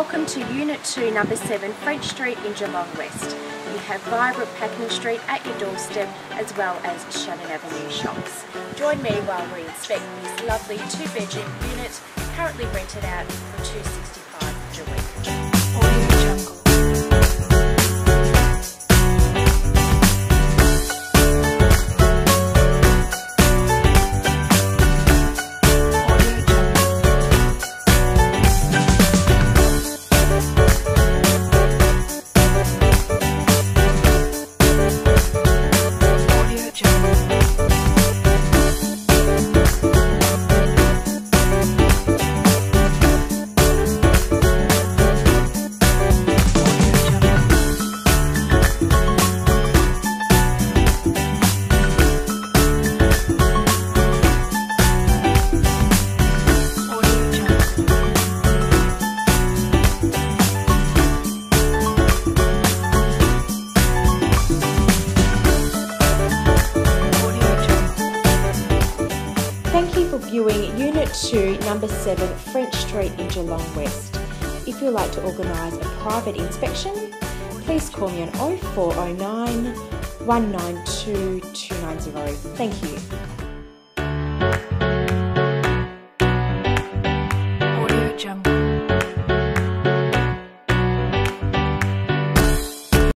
Welcome to Unit 2, Number 7, French Street in Geelong West. You have vibrant Pako Street at your doorstep, as well as Shannon Avenue shops. Join me while we inspect this lovely 2-bedroom unit, currently rented out for $265 a week. Audio Jungle. Thank you for viewing Unit 2, Number 7, French Street in Geelong West. If you'd like to organise a private inspection, please call me on 0409 192 290. Thank you.